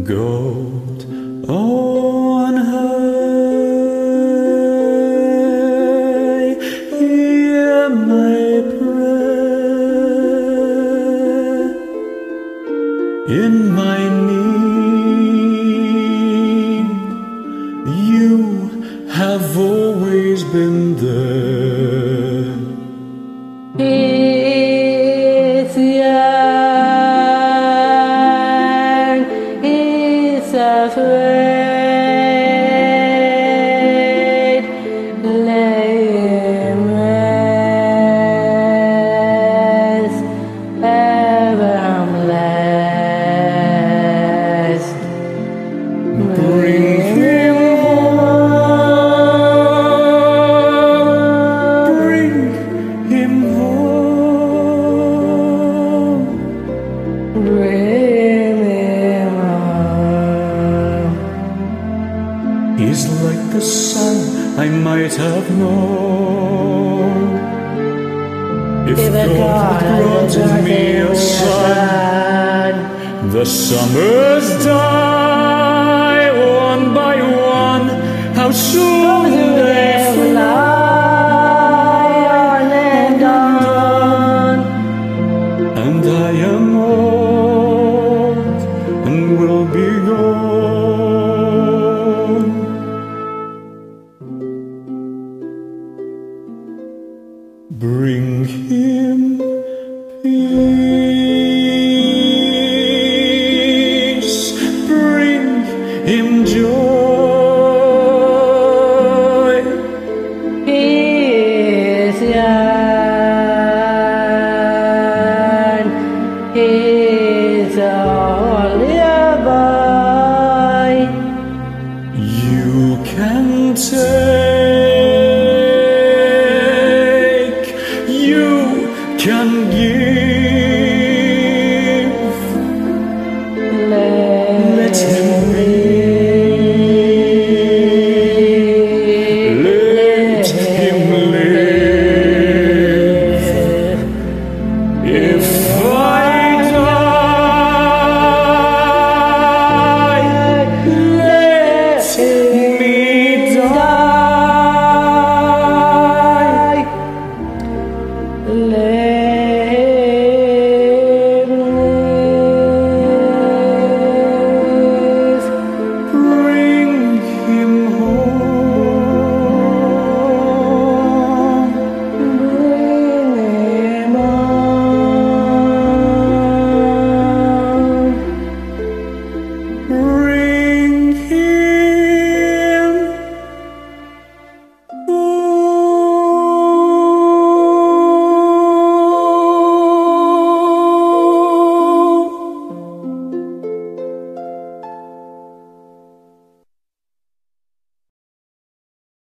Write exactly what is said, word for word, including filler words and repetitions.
goat on high, hear my prayer. In my need, you have always been there. He's young, he's afraid. Let him rest, ever I'm blessed. Bring him home, bring him home, Bring him home. he's like the son I might have known. If If God God had granted me a son, the summers die one by one. How soon they fly, on and on. and I am old and will be gone. Bring him peace, bring him joy.